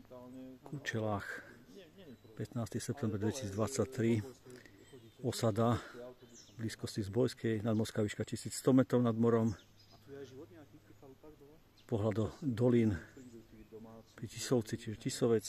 Kučelách, 15. september 2023, osada v blízkosti Zbojskej, nadmorská výška 1100 metrov nad morom, pohľad do dolín pri Tisovci, čiže Tisovec.